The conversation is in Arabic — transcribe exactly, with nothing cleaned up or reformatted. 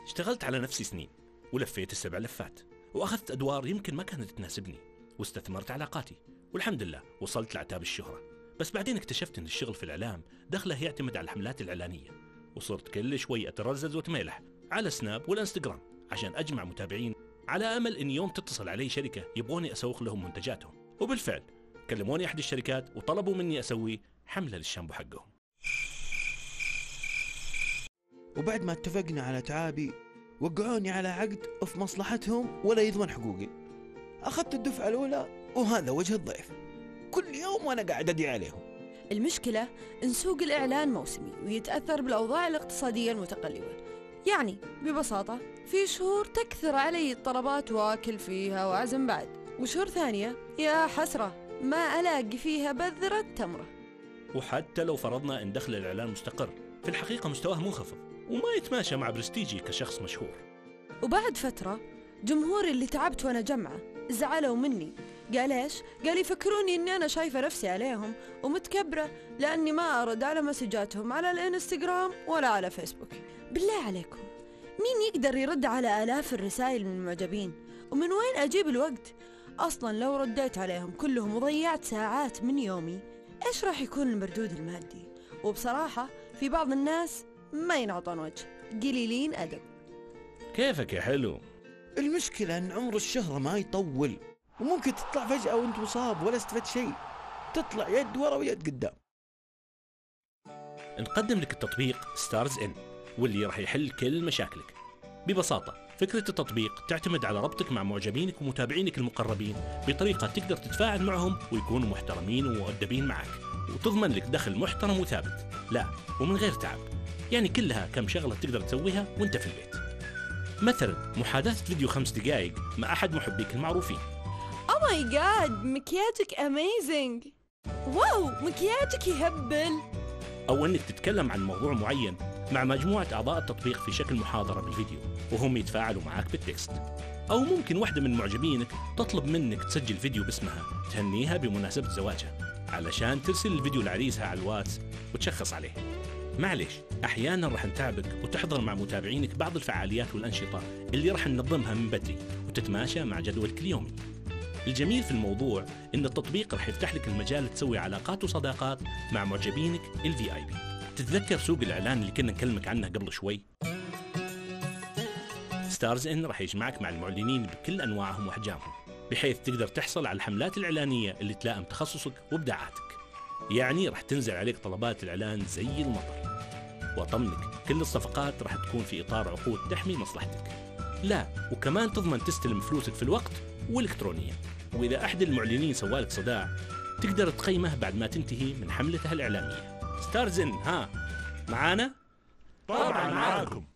اشتغلت على نفسي سنين ولفيت السبع لفات، وأخذت أدوار يمكن ما كانت تناسبني، واستثمرت علاقاتي، والحمد لله وصلت لعتاب الشهرة. بس بعدين اكتشفت أن الشغل في الإعلام دخله يعتمد على الحملات الإعلانية، وصرت كل شوي أترزز وتميلح على سناب والإنستغرام عشان أجمع متابعين، على أمل أن يوم تتصل علي شركة يبغوني أسوق لهم منتجاتهم. وبالفعل كلموني أحد الشركات وطلبوا مني أسوي حملة للشامبو حقهم. وبعد ما اتفقنا على تعابي وقعوني على عقد في مصلحتهم ولا يضمن حقوقي. أخذت الدفعة الأولى وهذا وجه الضيف، كل يوم وأنا قاعد أدعي عليهم. المشكلة إن سوق الإعلان موسمي ويتأثر بالأوضاع الاقتصادية المتقلبة. يعني ببساطة في شهور تكثر علي الطلبات وآكل فيها وأعزم بعد، وشهور ثانية يا حسرة ما ألاقي فيها بذرة تمرة. وحتى لو فرضنا أن دخل الإعلان مستقر، في الحقيقة مستواه منخفض وما يتماشى مع برستيجي كشخص مشهور. وبعد فترة جمهوري اللي تعبت وأنا جمعة زعلوا مني. قال إيش؟ قال يفكروني إني أنا شايفة نفسي عليهم ومتكبرة لأني ما أرد على مسجاتهم على الإنستغرام ولا على فيسبوك. بالله عليكم مين يقدر يرد على آلاف الرسائل من المعجبين؟ ومن وين أجيب الوقت؟ أصلا لو رديت عليهم كلهم وضيعت ساعات من يومي، إيش راح يكون المردود المادي؟ وبصراحة في بعض الناس ما ينعطون وجه، قليلين أدب. كيفك يا حلو؟ المشكلة أن عمر الشهرة ما يطول، وممكن تطلع فجأة وانت مصاب ولا استفدت شيء، تطلع يد ورا ويد قدام. نقدم لك التطبيق ستارز إن، واللي راح يحل كل مشاكلك. ببساطة فكرة التطبيق تعتمد على ربطك مع معجبينك ومتابعينك المقربين بطريقة تقدر تتفاعل معهم ويكونوا محترمين ومؤدبين معك، وتضمن لك دخل محترم وثابت، لا ومن غير تعب. يعني كلها كم شغلة تقدر تسويها وانت في البيت. مثلا محادثة فيديو خمس دقائق مع أحد محبيك المعروفين. Oh my god مكياجك amazing، واو مكياجك يهبل. أو أنك تتكلم عن موضوع معين مع مجموعة أعضاء التطبيق في شكل محاضرة بالفيديو وهم يتفاعلوا معك بالتكست. أو ممكن واحدة من معجبينك تطلب منك تسجل فيديو باسمها تهنيها بمناسبة زواجها علشان ترسل الفيديو لعريسها على الواتس وتشخص عليه. معليش أحيانا راح نتعبك وتحضر مع متابعينك بعض الفعاليات والأنشطة اللي راح ننظمها من بدري وتتماشى مع جدولك اليومي. الجميل في الموضوع إن التطبيق راح يفتح لك المجال تسوي علاقات وصداقات مع معجبينك ال في آي بي. تتذكر سوق الإعلان اللي كنا نكلمك عنه قبل شوي؟ ستارز إن راح يجمعك مع المعلنين بكل أنواعهم وأحجامهم، بحيث تقدر تحصل على الحملات الإعلانية اللي تلائم تخصصك وإبداعاتك. يعني راح تنزل عليك طلبات الإعلان زي المطر. وأطمنك كل الصفقات راح تكون في إطار عقود تحمي مصلحتك، لا وكمان تضمن تستلم فلوسك في الوقت وإلكترونيا. وإذا أحد المعلنين سوالك صداع تقدر تقيمه بعد ما تنتهي من حملته الإعلانية. ستارز إن ها معانا؟ طبعا معاكم.